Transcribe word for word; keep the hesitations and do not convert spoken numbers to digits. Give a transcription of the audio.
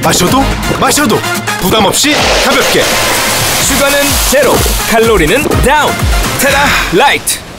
마셔도 마셔도 부담 없이 가볍게. 슈가는 제로, 칼로리는 다운. 테라 라이트.